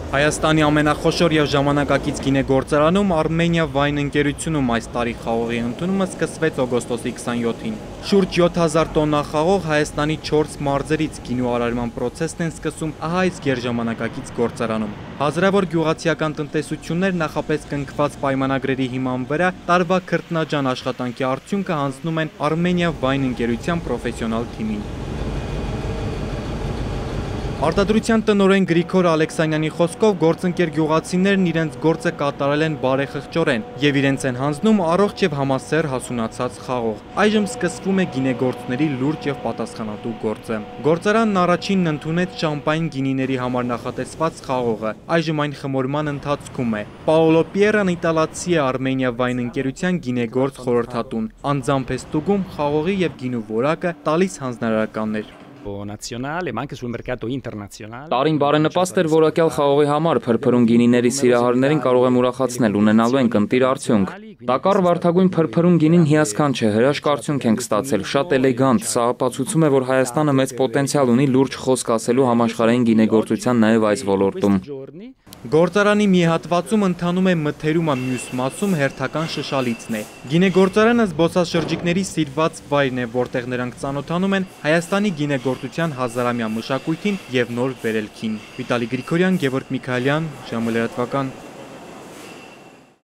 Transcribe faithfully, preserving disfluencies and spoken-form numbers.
Հայաստանի ամենախոշոր և ժամանակակից գինեգործարանում Armenia Wine ընկերությունում այս տարի խաղողի ընդունումը սկսվեց օգոստոսի քսաներկուին։ Շուրջ յոթ հազար տոննա խաղող Հայաստանի չորս մարզերից գինու արարման պրոցեսն են սկսում ահա այս գերժամանակակից գործարանում։ Հազարավոր գյուղացիական տնտեսություններ նախապես կնքված պայմանագրերի հիման վրա տարվա քրտնաջան աշխատանքի արդյունքը հանձնում են Armenia Wine ընկերության պրոֆեսիոնալ թիմին։ Արտադրության տնօրեն Գրիգոր Ալեքսանյանի խոսքով գործընկեր գյուղացիներն իրենց գործը կատարել են բարեխղճորեն և իրենց են հանձնում առողջ և համասեռ հասունացած խաղող։ Այժմ սկսվում է գինեգործների լուրջ և պատասխանատու գործը։ Գործարանն առաջինն ընդունեց շամպայն գինիների համար նախատեսված խաղողը, այժմ այն խմորման ընթացքում է։ Պաոլո Պիերան իտալացի է Armenia Wine ընկերության գինեգործ խորհրդատուն, անձամբ է ստուգում խաղողի և գինու որակը, տալիս հանձնարարականներ։ Տարին բարենպաստ էր որակյալ խաղողի համար, փրփրուն գինիների սիրահարներին կարող եմ ուրախացնել, ունենալու ենք ընտիր արդյունք։ Տակառ վարդագույն փրփրուն գինին հիասքանչ է, հրաշք արդյունք ենք ստացել, շատ էլեգանտ, սա ապացուցում է, որ Հայաստանը մեծ պոտենցիալ ունի լուրջ խոսք ասելու համաշխարհային գինեգործության նաև այս ոլորտում։ Գործարանի մի հատվածում ընթանում է մթերումը, մյուս մասում հերթական շշալիցն է։ Գինեգործարանը զբոսաշրջիկների սիրված վայրն է, որտեղ նրանք ծանոթանում են Հայաստանի գինեգործության հազարամյա մշակույթին և նոր վերելքին։ Վիտալի Գրիգորյան, Գևորգ Միքայելյան, ժամը լրատվական։